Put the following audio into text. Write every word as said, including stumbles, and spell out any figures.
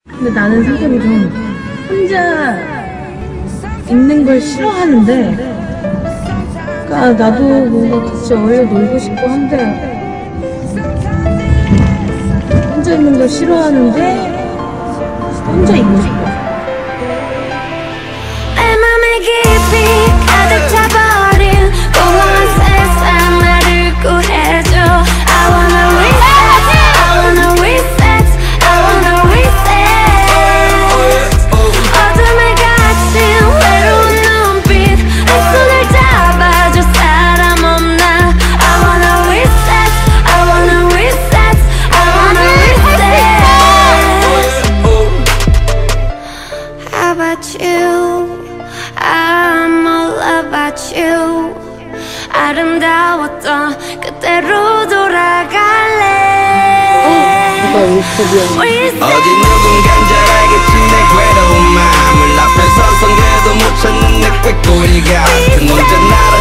근데 나는 성격이 좀 혼자 있는 걸 싫어하는데, 그러니까 나도 뭔가 같이 어울려 놀고 싶고 한데 혼자 있는 걸 싫어하는데 혼자 있고 싶어. 내 맘에 깊이 가득 차버린 공허한 세상 나를 구해줘. I wanna reset, I wanna reset, I wanna reset. 어둠에 갇힌 외로운 눈빛 내 손을 잡아줄 사람 없나. I wanna reset, I wanna reset, I wanna reset. How about you? I'm all about you. 아름다웠던 그때로 돌아갈래. 어디 누군간 잘 알겠지 내 괴로운 마음을 앞에 서선 그래도 못 찾는 내 꾀꼬리가 그 혼자 나를